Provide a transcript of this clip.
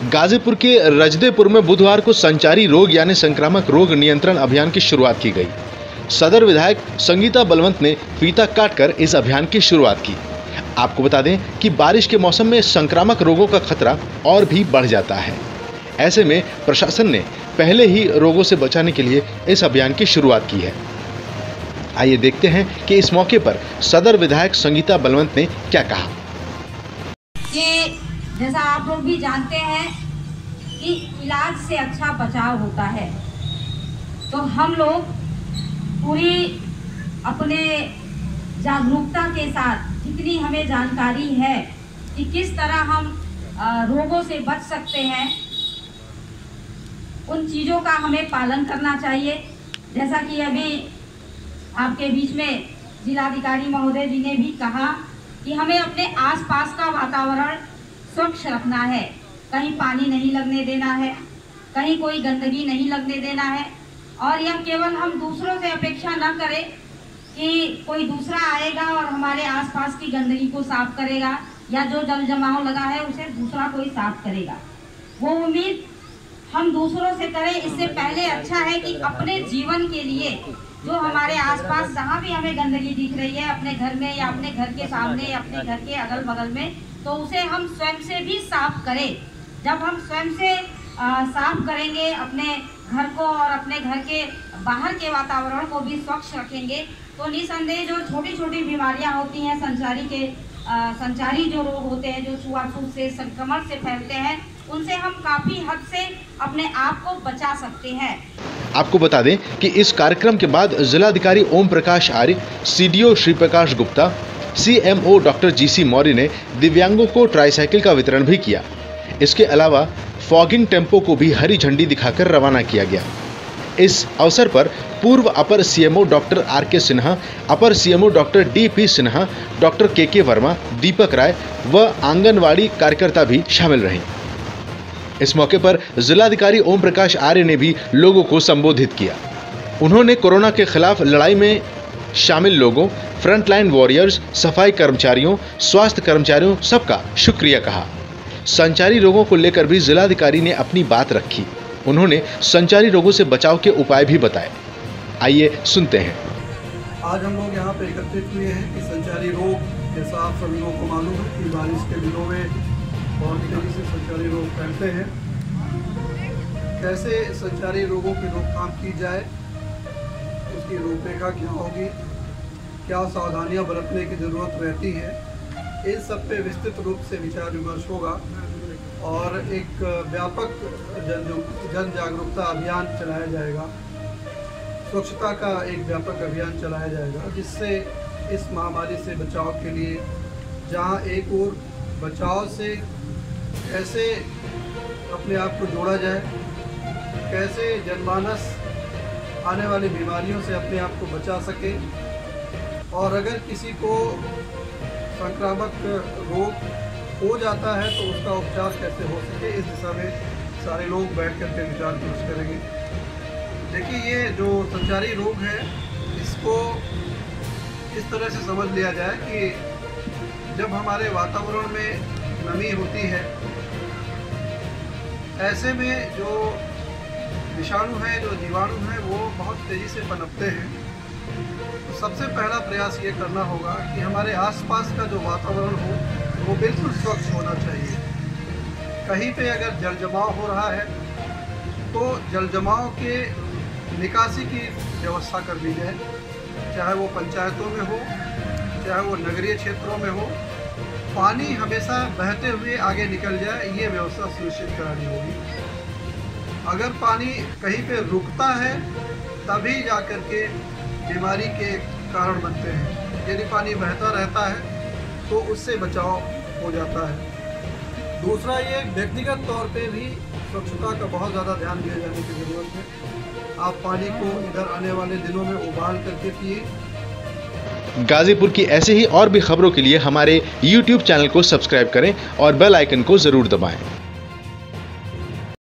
गाजीपुर के रजदेपुर में बुधवार को संचारी रोग यानी संक्रामक रोग नियंत्रण अभियान की शुरुआत की गई। सदर विधायक संगीता बलवंत ने फीता काटकर इस अभियान की शुरुआत की। आपको बता दें कि बारिश के मौसम में संक्रामक रोगों का खतरा और भी बढ़ जाता है। ऐसे में प्रशासन ने पहले ही रोगों से बचाने के लिए इस अभियान की शुरुआत की है। आइए देखते हैं कि इस मौके पर सदर विधायक संगीता बलवंत ने क्या कहा। कि जैसा आप लोग भी जानते हैं कि इलाज से अच्छा बचाव होता है, तो हम लोग पूरी अपने जागरूकता के साथ जितनी हमें जानकारी है कि किस तरह हम रोगों से बच सकते हैं, उन चीज़ों का हमें पालन करना चाहिए। जैसा कि अभी आपके बीच में जिलाधिकारी महोदय जी ने भी कहा कि हमें अपने आसपास का वातावरण स्वच्छ रखना है, कहीं पानी नहीं लगने देना है, कहीं कोई गंदगी नहीं लगने देना है। और यह केवल हम दूसरों से अपेक्षा न करें कि कोई दूसरा आएगा और हमारे आसपास की गंदगी को साफ करेगा या जो जल जमाव लगा है उसे दूसरा कोई साफ करेगा। वो उम्मीद हम दूसरों से करें। इससे पहले अच्छा है कि अपने जीवन के लिए जो हमारे आसपास जहाँ भी हमें गंदगी दिख रही है, अपने घर में या अपने घर के सामने या अपने घर के अगल बगल में, तो उसे हम स्वयं से भी साफ करें। जब हम स्वयं से साफ करेंगे अपने घर को और अपने घर के बाहर के वातावरण को भी स्वच्छ रखेंगे, तो निसंदेह जो छोटी छोटी बीमारियां होती हैं, संचारी जो रोग होते हैं, जो छुआछूत से संक्रमण से फैलते हैं, उनसे हम काफ़ी हद से अपने आप को बचा सकते हैं। आपको बता दें कि इस कार्यक्रम के बाद जिलाधिकारी Om Prakash Arya, CDO Shri Prakash Gupta, CMO doctor GC Maurya ने दिव्यांगों को ट्राईसाइकिल का वितरण भी किया। इसके अलावा फॉगिंग टेम्पो को भी हरी झंडी दिखाकर रवाना किया गया। इस अवसर पर पूर्व अपर सीएमओ डॉक्टर आर.के. सिन्हा, अपर CMO doctor D P. Sinha, doctor K K. Verma, Deepak Rai व आंगनवाड़ी कार्यकर्ता भी शामिल रहे। इस मौके पर जिलाधिकारी ओम प्रकाश आर्य ने भी लोगों को संबोधित किया। उन्होंने कोरोना के खिलाफ लड़ाई में शामिल लोगों, फ्रंटलाइन वॉरियर्स, सफाई कर्मचारियों, स्वास्थ्य कर्मचारियों सबका शुक्रिया कहा। संचारी रोगों को लेकर भी जिलाधिकारी ने अपनी बात रखी। उन्होंने संचारी रोगों से बचाव के उपाय भी बताए। आइए सुनते हैं। आज हम लोग यहाँ पे एकत्रित हुए हैं कि संचारी रोग, जैसा आप सभी लोगों को मालूम है कि बारिश के दिनों में बहुत तेजी से संचारी रोग फैलते हैं। कैसे संचारी रोगों की रोकथाम की जाए, उसकी रूपरेखा क्या होगी, क्या सावधानियां बरतने की ज़रूरत रहती है, इन सब पे विस्तृत रूप से विचार विमर्श होगा और एक व्यापक जन जागरूकता अभियान चलाया जाएगा। स्वच्छता का एक व्यापक अभियान चलाया जाएगा, जिससे इस महामारी से बचाव के लिए, जहां एक ओर बचाव से कैसे अपने आप को जोड़ा जाए, कैसे जनमानस आने वाली बीमारियों से अपने आप को बचा सके, और अगर किसी को संक्रामक रोग हो जाता है तो उसका उपचार कैसे हो सके, इस दिशा में सारे लोग बैठ कर के विचार विमर्श करेंगे। देखिए, ये जो संचारी रोग है, इसको इस तरह से समझ लिया जाए कि जब हमारे वातावरण में नमी होती है, ऐसे में जो विषाणु है, जो जीवाणु है, वो बहुत तेज़ी से पनपते हैं। तो सबसे पहला प्रयास ये करना होगा कि हमारे आसपास का जो वातावरण हो वो बिल्कुल स्वच्छ होना चाहिए। कहीं पे अगर जल जमाव हो रहा है तो जल जमाव के निकासी की व्यवस्था कर दी जाए, चाहे वो पंचायतों में हो, चाहे वो नगरीय क्षेत्रों में हो। पानी हमेशा बहते हुए आगे निकल जाए, ये व्यवस्था सुनिश्चित करानी होगी। अगर पानी कहीं पे रुकता है तभी जाकर के बीमारी के कारण बनते हैं। यदि पानी बहता रहता है तो उससे बचाव हो जाता है। दूसरा, ये व्यक्तिगत तौर पे भी स्वच्छता का बहुत ज़्यादा ध्यान दिया जाने की ज़रूरत है। आप पानी को इधर आने वाले दिनों में उबाल करके पिए। गाजीपुर की ऐसे ही और भी खबरों के लिए हमारे YouTube चैनल को सब्सक्राइब करें और बेल आइकन को ज़रूर दबाएं।